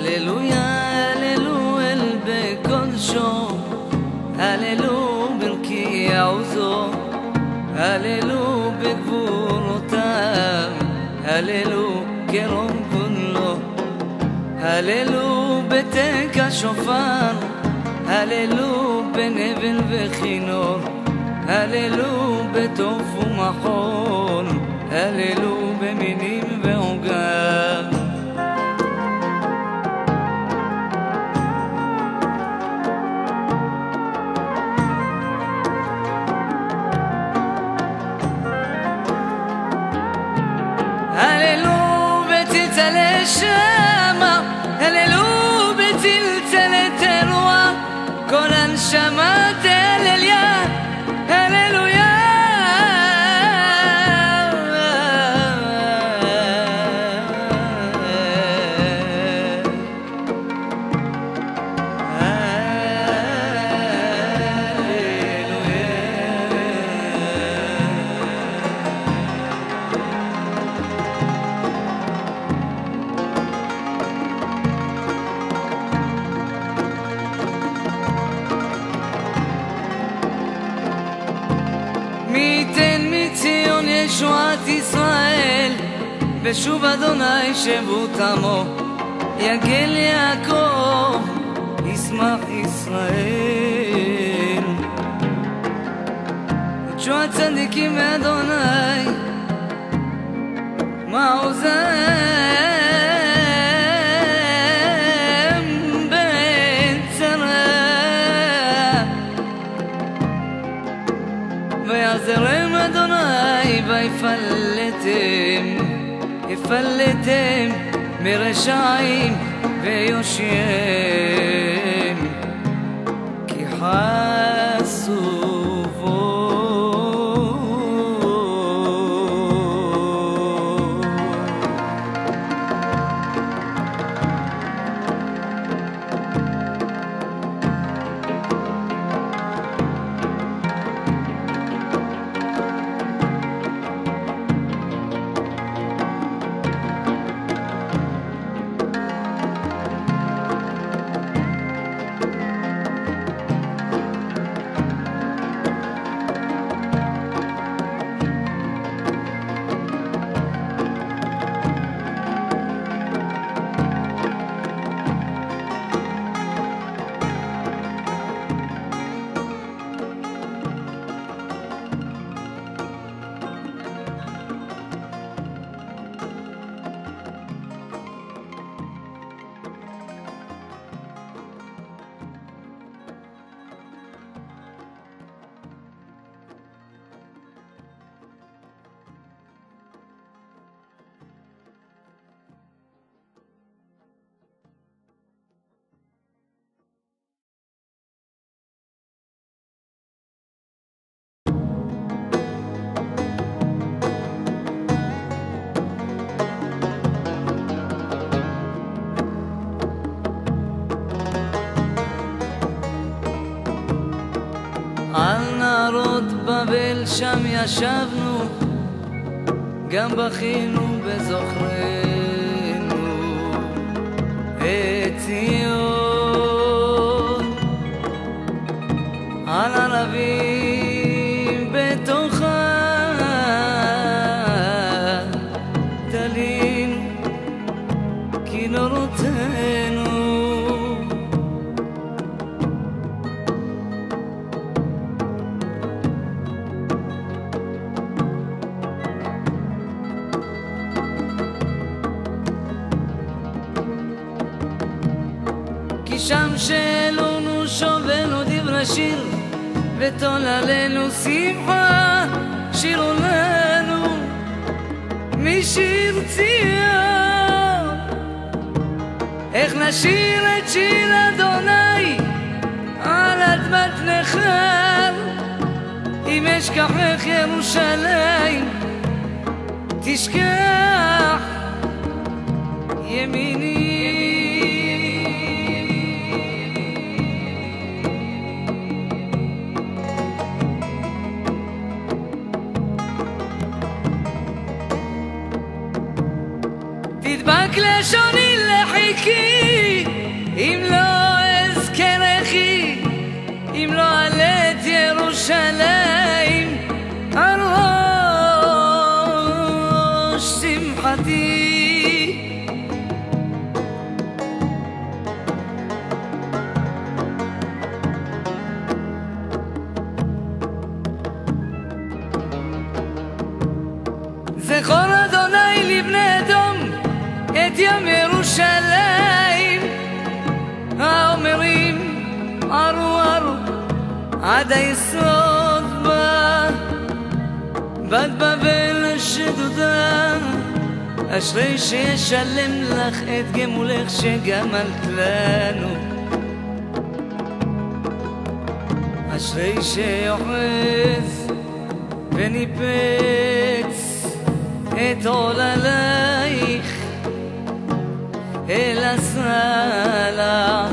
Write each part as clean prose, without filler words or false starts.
הללויה, הללו אל בקודשו, הללו ברכי עוזו, הללו בגבורותיו, הללו קרוב כולו, הללו בתק השופר, הללו בנבל וכינור, הללו בתוף ומחול, הללו במינים ועוגב. הללו בצלצלי שמה, הללו בצלצלי תרועה, כל הנשמה תהלליה, הללויה. מי ייתן מציון ישועת ישראל, ושוב אדוני שבות עמו, יגל יעקב ישמח ישראל. ותשועת צדיקים מאדוני מעוזם בצרה, ויעזרם אדוני ויפלטם, יפלטם מרשעים ויושיעם, כי חסו בו. על נהרות בבל שם ישבנו, גם בכינו בזוכרנו את ציון. על ערבים בתוכה תלינו כינורותינו, שם שאלונו שובנו דברי שיר, ותול עלינו שמחה, שירו לנו משיר ציון. איך נשיר את שיר אדוני על אדמת נכר, אם אשכחך ירושלים תשכח ימיני. תדבק לשוני לחיקי, אם לא אזכרכי, אם לא אעלה את ירושלים על ראש שמחתי. זכור אדוני לבני אדום את יום ירושלים, האומרים ערו ערו עד היסוד בה, בת בבל שדודה, אשרי שישלם לך את גמולך שגמלת לנו, אשרי שיוחז וניפץ את עוללייך אל הסלע.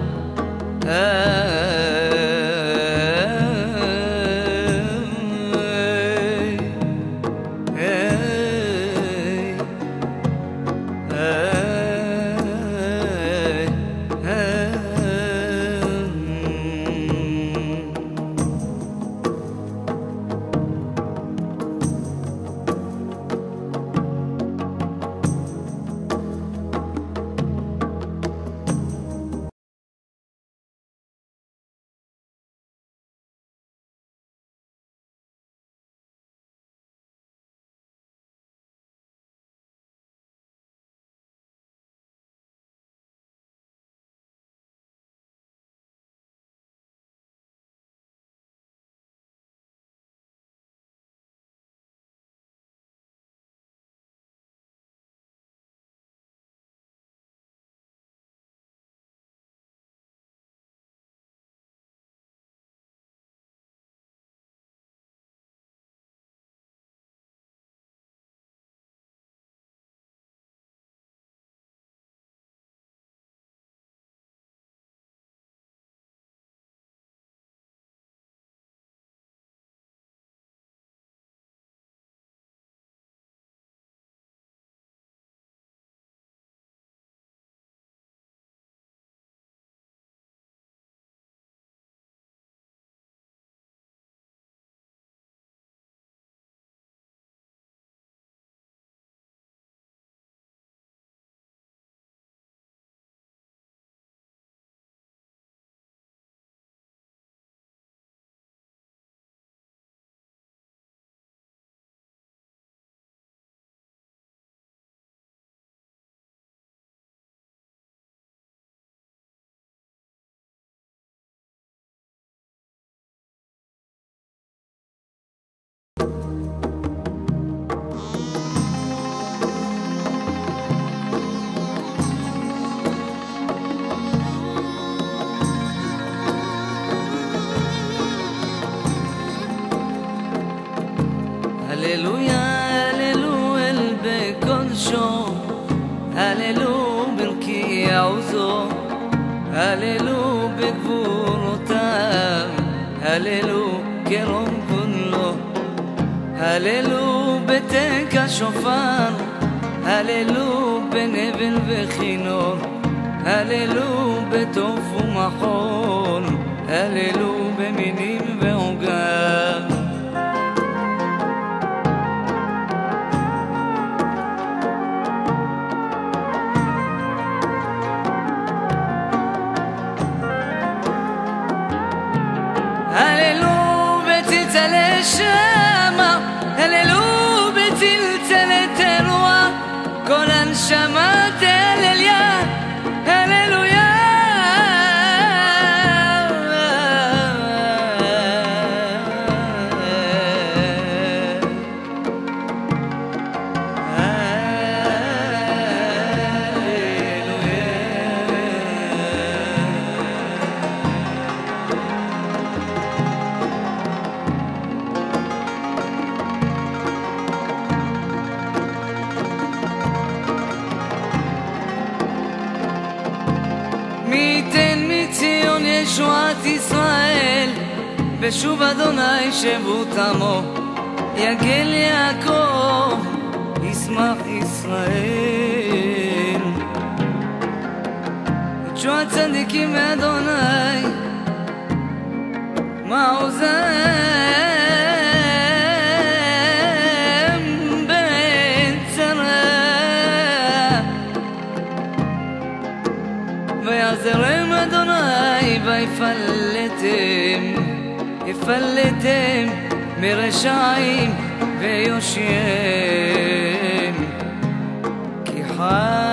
הללויה, הללו אל בקודשו, הללו ברכי עוזו, הללו בגבורותיו, הללו כרום כולו, הללו בתק השופר, הללו בנבל וכינור, הללו בטוף ומחול, הללו במינים ועוגב. הללו בצלצלי שמה, הללו בצלצלי תרועה, כל הנשמה תהלליה, הללויה. מי ייתן מציון ישועת ישראל, ושוב אדוני שבות עמו, יגל יעקב ישמח ישראל. שו הצדיקים מאדוני מעוזם בצרה ויעזרם אדוני ויפלטם מרשעים ויושיעם כי חי